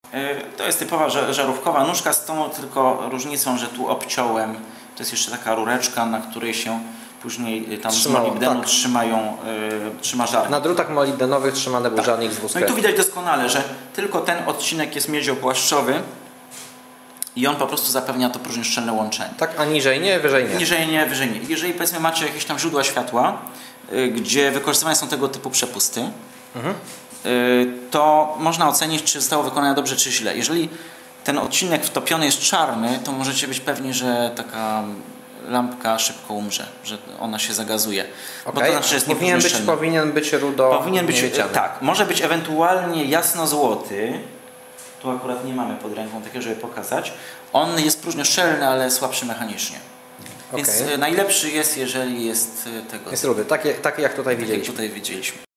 To jest typowa żarówkowa nóżka z tą tylko różnicą, że tu obciąłem. To jest jeszcze taka rureczka, na której się później tam z molibdenu trzyma żarnik. Na drutach molibdenowych trzymany był żarnik z wózkiem. No i tu widać doskonale, że tylko ten odcinek jest miedziopłaszczowy i on po prostu zapewnia to próżniuszczelne łączenie. Tak, a niżej nie, wyżej nie. Niżej nie, wyżej nie. Jeżeli powiedzmy macie jakieś tam źródła światła, gdzie wykorzystywane są tego typu przepusty, to można ocenić, czy zostało wykonane dobrze, czy źle. Jeżeli ten odcinek wtopiony jest czarny, to możecie być pewni, że taka lampka szybko umrze, że ona się zagazuje. Okay. Bo to znaczy, że jest powinien być rudo. Powinien być, tak. Może być ewentualnie jasno-złoty. Tu akurat nie mamy pod ręką takiego, żeby pokazać. On jest próżnioszczelny, ale słabszy mechanicznie. Więc najlepszy jest, jeżeli jest tego. Jest rudy, takie jak tutaj widzieliśmy. Jak tutaj widzieliśmy.